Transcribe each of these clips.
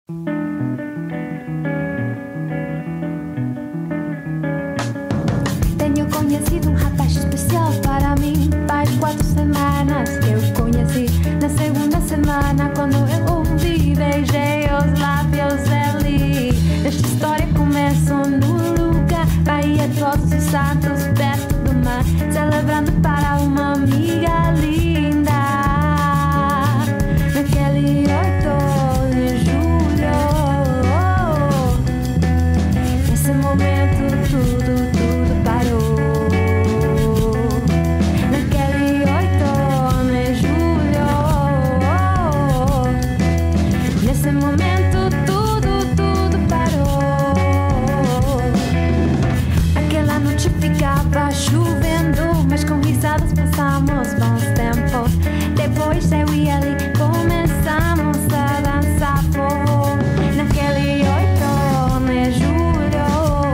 Tenho conhecido um rapaz especial para mim. Faz 4 semanas que eu conheci. Na segunda semana, quando eu ouvi, beijei os lábios dele. Esta história começa no lugar Bahia Todos os Santos, perto do mar, celebrando para uma amiga linda. Naquele 8 de julho, nesse momento tudo parou. Naquele 8 de julho, nesse momento tudo parou. Aquela noite ficava chovendo, mas com risadas passamos bons tempos. Depois eu e ele começamos a dançar forró. Naquele 8 de julho,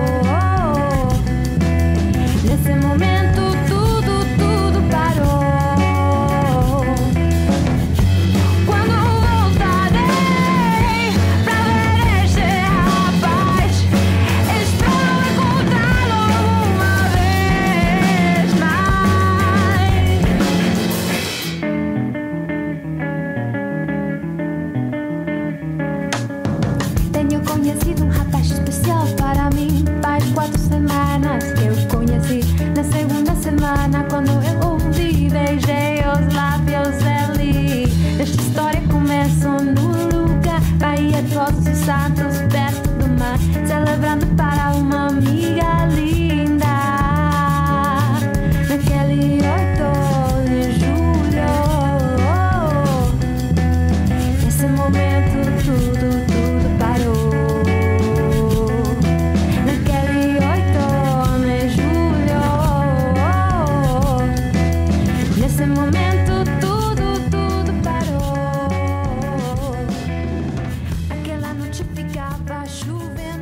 nesse momento tudo parou. Quando voltarei pra ver este rapaz, espero encontrá-lo uma vez mais. Tenho conhecido um rapaz especial para mim. Faz 4 semanas que eu conheci. Na segunda semana, quando eu ouvi, beijei os lábios dele. Esta história começa no lugar Bahia Todos os Santos, perto do mar, celebrando para uma amiga linda. Naquele 8 de julho, nesse momento tudo parou. Naquele 8 de julho, nesse momento tudo parou. Aquela noite ficava chovendo.